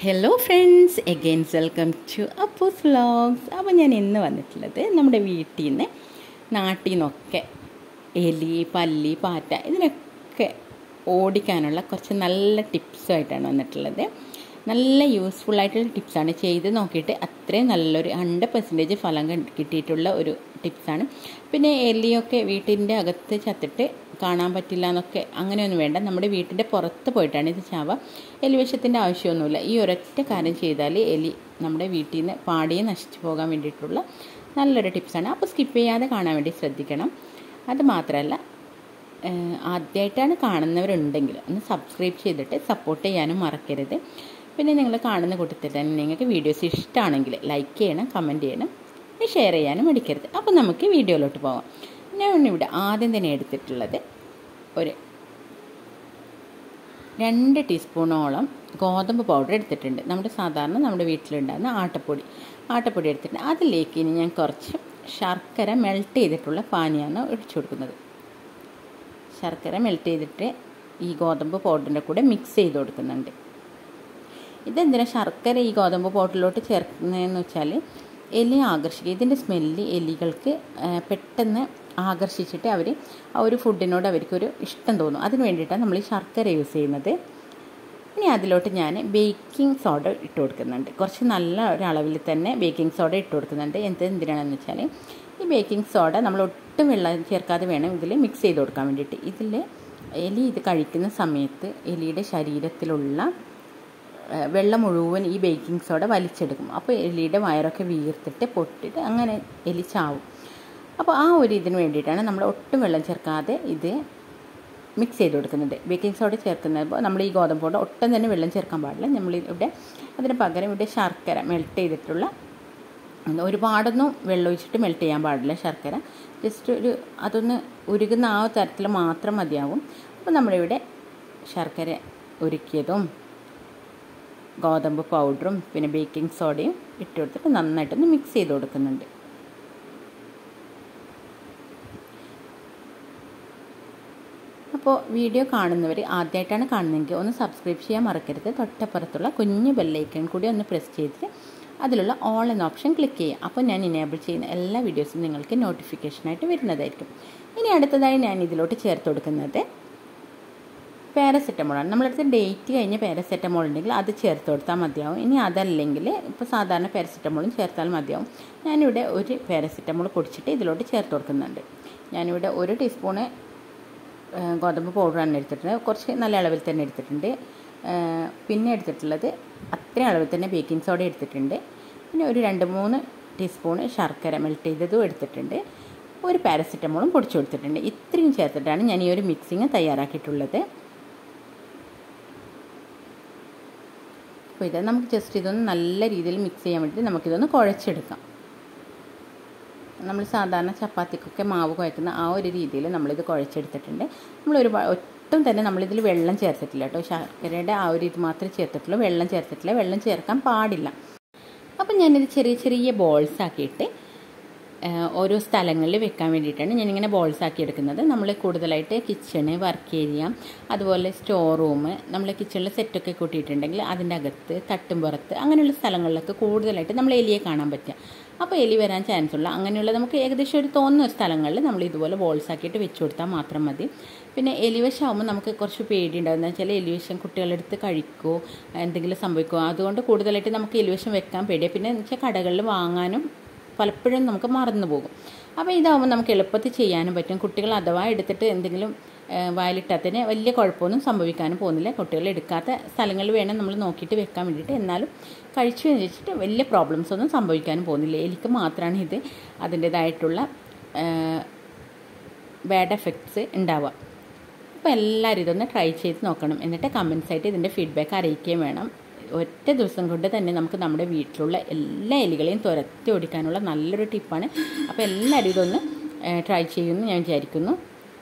Hello friends, again welcome to Appoos vlogs. അപ്പോൾ ഞാൻ ഇന്ന് വന്നിട്ടുള്ളത് നമ്മുടെ വീട്ടിൽ നിന്ന് നാട്ടിൽ നിന്നൊക്കെ എലി, പല്ലി, പാറ്റ ഇതിനൊക്കെ ഓടിക്കാനുള്ള കുറച്ച് നല്ല ടിപ്സുമായിട്ടാണ് വന്നിട്ടുള്ളത്. നല്ല യൂസ്ഫുള്ളായിട്ടുള്ള ടിപ്സാണ്. ചെയ്ത് നോക്കിയിട്ട് അത്രയും നല്ലൊരു 100% ഫലം കിട്ടിയിട്ടുള്ള ഒരു ടിപ്സാണ്. പിന്നെ എലിയൊക്കെ വീട്ടിൻ്റെ അകത്ത് ചത്തിട്ട് കാണാൻ പറ്റില്ല എന്നൊക്കെ അങ്ങനെയൊന്നും വേണ്ട. നമ്മുടെ വീട്ടിൻ്റെ പുറത്ത് പോയിട്ടാണ് ഇത് ചാവുക. എലിവിഷത്തിൻ്റെ ആവശ്യമൊന്നുമില്ല. ഈ ഒരൊറ്റ കാര്യം ചെയ്താൽ എലി നമ്മുടെ വീട്ടിൽ നിന്ന് പാടിയെ നശിച്ചു പോകാൻ വേണ്ടിയിട്ടുള്ള നല്ലൊരു ടിപ്സാണ്. അപ്പോൾ സ്കിപ്പ് ചെയ്യാതെ കാണാൻ വേണ്ടി ശ്രദ്ധിക്കണം. അത് മാത്രമല്ല, ആദ്യമായിട്ടാണ് കാണുന്നവരുണ്ടെങ്കിൽ ഒന്ന് സബ്സ്ക്രൈബ് ചെയ്തിട്ട് സപ്പോർട്ട് ചെയ്യാനും മറക്കരുത്. പിന്നെ നിങ്ങൾ കാണുന്ന കൂട്ടത്തിൽ തന്നെ നിങ്ങൾക്ക് വീഡിയോസ് ഇഷ്ടമാണെങ്കിൽ ലൈക്ക് ചെയ്യണം, കമൻറ്റ് ചെയ്യണം, ഷെയർ ചെയ്യാനും മടിക്കരുത്. അപ്പോൾ നമുക്ക് വീഡിയോയിലോട്ട് പോകാം. ഞാൻ ഇവിടെ ആദ്യം തന്നെ എടുത്തിട്ടുള്ളത് ഒരു 2 ടീസ്പൂണോളം ഗോതമ്പ് പൗഡർ എടുത്തിട്ടുണ്ട്. നമ്മുടെ വീട്ടിലുണ്ടാകുന്ന ആട്ടപ്പൊടി എടുത്തിട്ടുണ്ട്. അതിലേക്ക് ഇനി ഞാൻ കുറച്ച് ശർക്കര മെൽറ്റ് ചെയ്തിട്ടുള്ള പാനിയാണ് ഒഴിച്ചു കൊടുക്കുന്നത്. ശർക്കര മെൽറ്റ് ചെയ്തിട്ട് ഈ ഗോതമ്പ് പൗഡറിൻ്റെ കൂടെ മിക്സ് ചെയ്ത് കൊടുക്കുന്നുണ്ട്. ഇതെന്തിനാണ് ശർക്കര ഈ ഗോതമ്പ് പൗഡറിലോട്ട് ചേർക്കുന്നതെന്ന് വെച്ചാൽ എലി ആകർഷിക്കുക. ഇതിൻ്റെ സ്മെല്ല് എലികൾക്ക് പെട്ടെന്ന് ആകർഷിച്ചിട്ട് അവർ ആ ഒരു ഫുഡിനോട് അവർക്കൊരു ഇഷ്ടം തോന്നും. അതിന് വേണ്ടിയിട്ടാണ് നമ്മൾ ഈ ശർക്കര യൂസ് ചെയ്യുന്നത്. ഇനി അതിലോട്ട് ഞാൻ ബേക്കിംഗ് സോഡ ഇട്ട് കൊടുക്കുന്നുണ്ട്. കുറച്ച് നല്ല ഒരളവിൽ തന്നെ ബേക്കിംഗ് സോഡ ഇട്ട് കൊടുക്കുന്നുണ്ട്. എന്തിനാണെന്ന് വെച്ചാൽ ഈ ബേക്കിംഗ് സോഡ നമ്മൾ ഒട്ടും വെള്ളം ചേർക്കാതെ വേണം ഇതിൽ മിക്സ് ചെയ്ത് കൊടുക്കാൻ വേണ്ടിയിട്ട്. എലി ഇത് കഴിക്കുന്ന സമയത്ത് എലിയുടെ ശരീരത്തിലുള്ള വെള്ളം മുഴുവൻ ഈ ബേക്കിംഗ് സോഡ വലിച്ചെടുക്കും. അപ്പോൾ എലിയുടെ വയറൊക്കെ വീർത്തിട്ട് പൊട്ടിയിട്ട് അങ്ങനെ എലി ചാവും. അപ്പോൾ ആ ഒരു ഇതിന് വേണ്ടിയിട്ടാണ് നമ്മൾ ഒട്ടും വെള്ളം ചേർക്കാതെ ഇത് മിക്സ് ചെയ്ത് കൊടുക്കുന്നുണ്ട്. ബേക്കിംഗ് സോഡ ചേർക്കുന്നപ്പോൾ നമ്മൾ ഈ ഗോതമ്പ് പൗഡർ ഒട്ടും തന്നെ വെള്ളം ചേർക്കാൻ പാടില്ല. നമ്മൾ അതിന് പകരം ഇവിടെ ശർക്കര മെൽറ്റ് ചെയ്തിട്ടുള്ള, ഒരുപാടൊന്നും വെള്ളം ഒഴിച്ചിട്ട് മെൽറ്റ് ചെയ്യാൻ പാടില്ല. ശർക്കര ജസ്റ്റ് അതൊന്ന് ഉരുകുന്ന ആ തരത്തിൽ മാത്രം മതിയാവും. അപ്പോൾ നമ്മളിവിടെ ശർക്കര ഉരുക്കിയതും ഗോതമ്പ് പൗഡറും പിന്നെ ബേക്കിംഗ് സോഡയും ഇട്ട് കൊടുത്തിട്ട് നന്നായിട്ടൊന്ന് മിക്സ് ചെയ്ത് കൊടുക്കുന്നുണ്ട്. അപ്പോൾ വീഡിയോ കാണുന്നവർ ആദ്യമായിട്ടാണ് കാണുന്നതെങ്കിൽ ഒന്ന് സബ്സ്ക്രൈബ് ചെയ്യാൻ മറക്കരുത്. തൊട്ടപ്പുറത്തുള്ള കുഞ്ഞു ബെല്ലൈക്കൺ കൂടി ഒന്ന് പ്രസ് ചെയ്തിട്ട് അതിലുള്ള ഓൾ എന്ന ഓപ്ഷൻ ക്ലിക്ക് ചെയ്യുക. അപ്പോൾ ഞാൻ ഇനേബിൾ ചെയ്യുന്ന എല്ലാ വീഡിയോസും നിങ്ങൾക്ക് നോട്ടിഫിക്കേഷനായിട്ട് വരുന്നതായിരിക്കും. ഇനി അടുത്തതായി ഞാൻ ഇതിലോട്ട് ചേർത്ത് കൊടുക്കുന്നത് പാരസെറ്റമോളാണ്. നമ്മളടുത്ത് ഡേറ്റ് കഴിഞ്ഞ പാരസെറ്റമോൾ ഉണ്ടെങ്കിൽ അത് ചേർത്ത് കൊടുത്താൽ മതിയാവും. ഇനി അതല്ലെങ്കിൽ ഇപ്പോൾ സാധാരണ പാരസെറ്റമോളും ചേർത്താൽ മതിയാവും. ഞാനിവിടെ ഒരു പാരസെറ്റമോൾ പൊടിച്ചിട്ട് ഇതിലോട്ട് ചേർത്ത് കൊടുക്കുന്നുണ്ട്. ഞാനിവിടെ 1 ടീസ്പൂണ് ഗോതമ്പ് പൗഡറാണ് എടുത്തിട്ടുണ്ട്. കുറച്ച് നല്ല അളവിൽ തന്നെ എടുത്തിട്ടുണ്ട്. പിന്നെ എടുത്തിട്ടുള്ളത് അത്രയും അളവിൽ തന്നെ ബേക്കിംഗ് സോഡ എടുത്തിട്ടുണ്ട്. പിന്നെ ഒരു 2-3 ടീസ്പൂണ് ശർക്കര മെൽറ്റ് ചെയ്തതും എടുത്തിട്ടുണ്ട്. ഒരു പാരസെറ്റമോളും പൊടിച്ചു കൊടുത്തിട്ടുണ്ട്. ഇത്രയും ചേർത്തിട്ടാണ് ഞാൻ ഈ ഒരു മിക്സിങ് തയ്യാറാക്കിയിട്ടുള്ളത്. അപ്പോൾ നമുക്ക് ജസ്റ്റ് ഇതൊന്ന് നല്ല രീതിയിൽ മിക്സ് ചെയ്യാൻ വേണ്ടിയിട്ട് നമുക്കിതൊന്ന് കുഴച്ചെടുക്കാം. നമ്മൾ സാധാരണ ചപ്പാത്തിക്കൊക്കെ മാവ് കുഴക്കുന്ന ആ ഒരു രീതിയിൽ നമ്മളിത് കുഴച്ചെടുത്തിട്ടുണ്ട്. ഒട്ടും തന്നെ നമ്മളിതിൽ വെള്ളം ചേർത്തിട്ടില്ല കേട്ടോ. ശർക്കരയുടെ ആ ഒരു ഇത് മാത്രമേ ചേർത്തിട്ടുള്ളൂ, വെള്ളം ചേർത്തിട്ടില്ല. വെള്ളം ചേർക്കാൻ പാടില്ല. അപ്പം ഞാനിത് ചെറിയ ചെറിയ ബോൾസ് ആക്കിയിട്ട് ഓരോ സ്ഥലങ്ങളിൽ വെക്കാൻ വേണ്ടിയിട്ടാണ് ഞാനിങ്ങനെ ബോൾസ് ആക്കി എടുക്കുന്നത്. നമ്മൾ കൂടുതലായിട്ട് കിച്ചണ്, വർക്ക് ഏരിയ, അതുപോലെ സ്റ്റോർ റൂം, നമ്മൾ കിച്ചണിൽ സെറ്റൊക്കെ കൂട്ടിയിട്ടുണ്ടെങ്കിൽ അതിൻ്റെ അകത്ത്, തട്ടുംപുറത്ത്, അങ്ങനെയുള്ള സ്ഥലങ്ങളിലൊക്കെ കൂടുതലായിട്ട് നമ്മൾ എലിയെ കാണാൻ പറ്റുക. അപ്പോൾ എലി വരാൻ ചാൻസ് ഉള്ള അങ്ങനെയുള്ള നമുക്ക് ഏകദേശം ഒരു തോന്നുന്ന സ്ഥലങ്ങളിൽ നമ്മൾ ഇതുപോലെ ബോൾസ് ആക്കിയിട്ട് വെച്ച് കൊടുത്താൽ മാത്രം മതി. പിന്നെ എലിവശമാകുമ്പോൾ നമുക്ക് കുറച്ച് പേടിയുണ്ടാകുന്ന വെച്ചാൽ എലിവശം കുട്ടികളെടുത്ത് കഴിക്കുമോ, എന്തെങ്കിലും സംഭവിക്കുമോ. അതുകൊണ്ട് കൂടുതലായിട്ട് നമുക്ക് എലിവശം വെക്കാൻ പേടിയാണ്. പിന്നെ എന്ന് വെച്ചാൽ കടകളിൽ വാങ്ങാനും പലപ്പോഴും നമുക്ക് മറന്നു പോകും. അപ്പോൾ ഇതാകുമ്പോൾ നമുക്ക് എളുപ്പത്തിൽ ചെയ്യാനും പറ്റും. കുട്ടികൾ അഥവാ എടുത്തിട്ട് എന്തെങ്കിലും വായിലിട്ടതിന് വലിയ കുഴപ്പമൊന്നും സംഭവിക്കാനും പോകുന്നില്ല. കുട്ടികൾ എടുക്കാത്ത സ്ഥലങ്ങളിൽ വേണം നമ്മൾ നോക്കിയിട്ട് വെക്കാൻ വേണ്ടിയിട്ട്. എന്നാലും കഴിച്ചു വെച്ചിട്ട് വലിയ പ്രോബ്ലംസ് ഒന്നും സംഭവിക്കാനും പോകുന്നില്ല. എലിക്ക് മാത്രമാണ് ഇത് അതിൻ്റേതായിട്ടുള്ള ബാഡ് എഫക്ട്സ് ഉണ്ടാവുക. അപ്പോൾ എല്ലാവരും ഇതൊന്ന് ട്രൈ ചെയ്ത് നോക്കണം. എന്നിട്ട് കമൻസായിട്ട് ഇതിൻ്റെ ഫീഡ്ബാക്ക് അറിയിക്കുകയും വേണം. ഒറ്റ ദിവസം കൊണ്ട് തന്നെ നമുക്ക് നമ്മുടെ വീട്ടിലുള്ള എല്ലാ എലികളെയും തുരത്തി ഓടിക്കാനുള്ള നല്ലൊരു ടിപ്പാണ്. അപ്പോൾ എല്ലാവരും ഇതൊന്ന് ട്രൈ ചെയ്യുമെന്ന് ഞാൻ വിചാരിക്കുന്നു.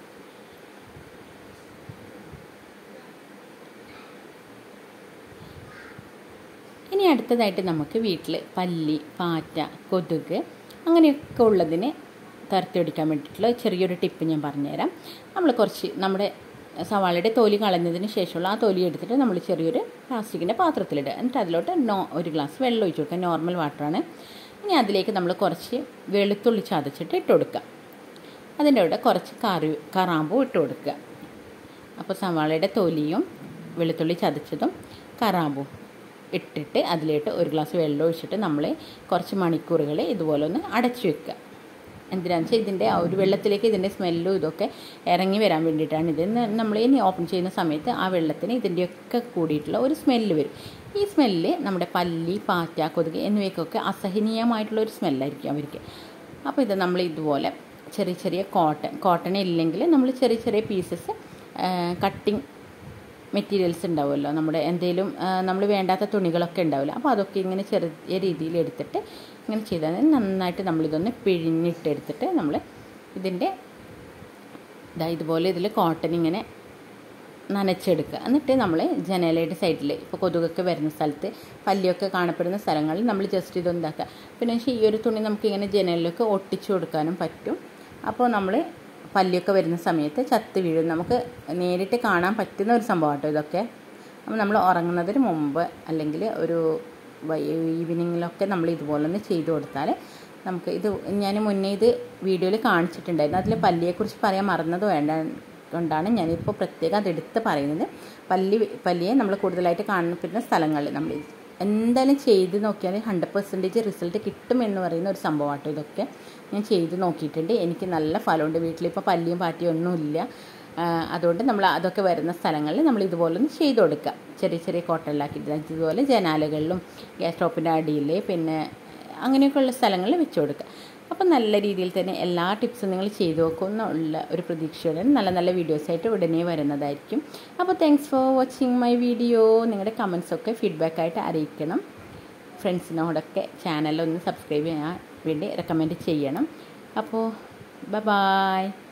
ഇനി അടുത്തതായിട്ട് നമുക്ക് വീട്ടിൽ പല്ലി, പാറ്റ, കൊതുക് അങ്ങനെയൊക്കെ ഉള്ളതിനെ തുരത്തി ഓടിക്കാൻ വേണ്ടിയിട്ടുള്ള ചെറിയൊരു ടിപ്പ് ഞാൻ പറഞ്ഞുതരാം. നമ്മൾ കുറച്ച് നമ്മുടെ സവാളയുടെ തൊലി കളഞ്ഞതിന് ശേഷമുള്ള ആ തൊലി എടുത്തിട്ട് നമ്മൾ ചെറിയൊരു പ്ലാസ്റ്റിക്കിൻ്റെ പാത്രത്തിലിടുക. എന്നിട്ട് അതിലോട്ട് ഒരു ഗ്ലാസ് വെള്ളം ഒഴിച്ച് കൊടുക്കുക. നോർമൽ വാട്ടറാണ്. ഇനി അതിലേക്ക് നമ്മൾ കുറച്ച് വെളുത്തുള്ളി ചതച്ചിട്ട് ഇട്ട് കൊടുക്കുക. അതിൻ്റെ കൂടെ കുറച്ച് കറാമ്പൂ ഇട്ട് കൊടുക്കുക. അപ്പോൾ സവാളയുടെ തൊലിയും വെളുത്തുള്ളി ചതച്ചതും കറാമ്പും ഇട്ടിട്ട് അതിലേക്ക് ഒരു ഗ്ലാസ് വെള്ളം ഒഴിച്ചിട്ട് നമ്മൾ കുറച്ച് മണിക്കൂറുകൾ ഇതുപോലെ ഒന്ന് അടച്ചു വെക്കുക. എന്തിനാണെന്ന് വെച്ചാൽ ഇതിൻ്റെ ആ ഒരു വെള്ളത്തിലേക്ക് ഇതിൻ്റെ സ്മെല്ലും ഇതൊക്കെ ഇറങ്ങി വരാൻ വേണ്ടിയിട്ടാണ്. ഇത് നമ്മൾ ഇനി ഓപ്പൺ ചെയ്യുന്ന സമയത്ത് ആ വെള്ളത്തിന് ഇതിൻ്റെയൊക്കെ കൂടിയിട്ടുള്ള ഒരു സ്മെല്ല് വരും. ഈ സ്മെല്ല് നമ്മുടെ പല്ലി, പാറ്റ, കൊതുക് എന്നിവയ്ക്കൊക്കെ അസഹനീയമായിട്ടുള്ള ഒരു സ്മെല്ലായിരിക്കും അവർക്ക്. അപ്പോൾ ഇത് നമ്മൾ ഇതുപോലെ ചെറിയ ചെറിയ കോട്ടൺ ഇല്ലെങ്കിൽ നമ്മൾ ചെറിയ ചെറിയ പീസസ് കട്ടിങ് മെറ്റീരിയൽസ് ഉണ്ടാവുമല്ലോ, നമ്മുടെ എന്തെങ്കിലും നമ്മൾ വേണ്ടാത്ത തുണികളൊക്കെ ഉണ്ടാവില്ല. അപ്പോൾ അതൊക്കെ ഇങ്ങനെ ചെറിയ രീതിയിൽ എടുത്തിട്ട് ഇങ്ങനെ ചെയ്താൽ നന്നായിട്ട് നമ്മളിതൊന്ന് പിഴിഞ്ഞിട്ടെടുത്തിട്ട് നമ്മൾ ഇതിൻ്റെ ഇതുപോലെ ഇതിൽ കോട്ടൺ ഇങ്ങനെ നനച്ചെടുക്കുക. എന്നിട്ട് നമ്മൾ ജനലയുടെ സൈഡിൽ ഇപ്പോൾ കൊതുകൊക്കെ വരുന്ന സ്ഥലത്ത്, പല്ലിയൊക്കെ കാണപ്പെടുന്ന സ്ഥലങ്ങളിൽ നമ്മൾ ജസ്റ്റ് ഇതൊന്നാക്കുക. പിന്നെ ഈ ഒരു തുണി നമുക്കിങ്ങനെ ജനലിലൊക്കെ ഒട്ടിച്ചു കൊടുക്കാനും പറ്റും. അപ്പോൾ നമ്മൾ പല്ലിയൊക്കെ വരുന്ന സമയത്ത് ചത്ത് വീഴും. നമുക്ക് നേരിട്ട് കാണാൻ പറ്റുന്ന ഒരു സംഭവം കേട്ടോ ഇതൊക്കെ. അപ്പോൾ നമ്മൾ ഉറങ്ങുന്നതിന് മുമ്പ് അല്ലെങ്കിൽ ഒരു ഈവനിങ്ങിലൊക്കെ നമ്മൾ ഇതുപോലെ ഒന്ന് ചെയ്ത് കൊടുത്താൽ നമുക്ക് ഇത് ഞാൻ മുന്നേ ഇത് വീഡിയോയിൽ കാണിച്ചിട്ടുണ്ടായിരുന്നു. അതിൽ പല്ലിയെക്കുറിച്ച് പറയാൻ മറന്നത് കൊണ്ടാണ് ഞാനിപ്പോൾ പ്രത്യേകം അതെടുത്ത് പറയുന്നത്. പല്ലിയെ നമ്മൾ കൂടുതലായിട്ട് കാണപ്പെടുന്ന സ്ഥലങ്ങളിൽ നമ്മൾ എന്തായാലും ചെയ്ത് നോക്കിയാൽ 100% റിസൾട്ട് കിട്ടുമെന്ന് പറയുന്ന ഒരു സംഭവമാട്ടോ ഇതൊക്കെ. ഞാൻ ചെയ്ത് നോക്കിയിട്ടുണ്ട്, എനിക്ക് നല്ല ഫലമുണ്ട്. വീട്ടിലിപ്പോൾ പല്ലിയും പാറ്റിയും ഒന്നുമില്ല. അതുകൊണ്ട് നമ്മൾ അതൊക്കെ വരുന്ന സ്ഥലങ്ങളിൽ നമ്മൾ ഇതുപോലെ ഒന്ന് ചെയ്ത് കൊടുക്കുക. ചെറിയ ചെറിയ കോട്ടണിലാക്കിയിട്ട് ഇതുപോലെ ജനാലകളിലും ഗ്യാസ് സ്റ്റോപ്പിൻ്റെ അടിയിൽ പിന്നെ അങ്ങനെയൊക്കെയുള്ള സ്ഥലങ്ങളിൽ വെച്ച് കൊടുക്കുക. അപ്പോൾ നല്ല രീതിയിൽ തന്നെ എല്ലാ ടിപ്സും നിങ്ങൾ ചെയ്ത് നോക്കുമെന്നുള്ള ഒരു പ്രതീക്ഷയോടെ നല്ല നല്ല വീഡിയോസായിട്ട് ഉടനെ വരുന്നതായിരിക്കും. അപ്പോൾ thanks for watching my video. നിങ്ങളുടെ കമൻസൊക്കെ ഫീഡ്ബാക്കായിട്ട് അറിയിക്കണം. ഫ്രണ്ട്സിനോടൊക്കെ ചാനലൊന്ന് സബ്സ്ക്രൈബ് ചെയ്യാൻ വേണ്ടി റെക്കമെൻഡ് ചെയ്യണം. അപ്പോൾ ബൈ.